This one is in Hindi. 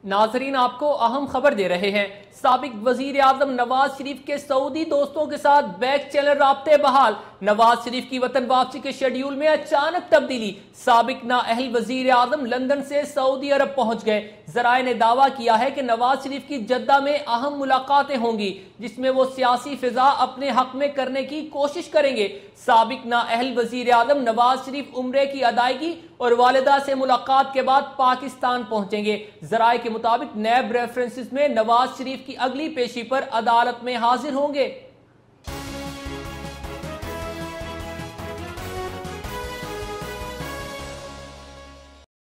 नाजरीन, आपको अहम खबर दे रहे हैं। साबिक वजीर आजम नवाज शरीफ के सऊदी दोस्तों के साथ बैक चैनल राब्ते बहाल। नवाज शरीफ की वतन वापसी के शेड्यूल में अचानक तब्दीली। साबिक नाअहल वजीर आजम लंदन से सऊदी अरब पहुंच गए। जराए ने दावा किया है कि नवाज शरीफ की जद्दा में अहम मुलाकातें होंगी, जिसमें वो सियासी फिजा अपने हक में करने की कोशिश करेंगे। साबिक नाअहल वजीर आजम नवाज शरीफ उम्रे की अदायगी और वालिदा से मुलाकात के बाद पाकिस्तान पहुंचेंगे। जराए के मुताबिक नैब रेफरेंसेस में नवाज शरीफ की अगली पेशी पर अदालत में हाजिर होंगे।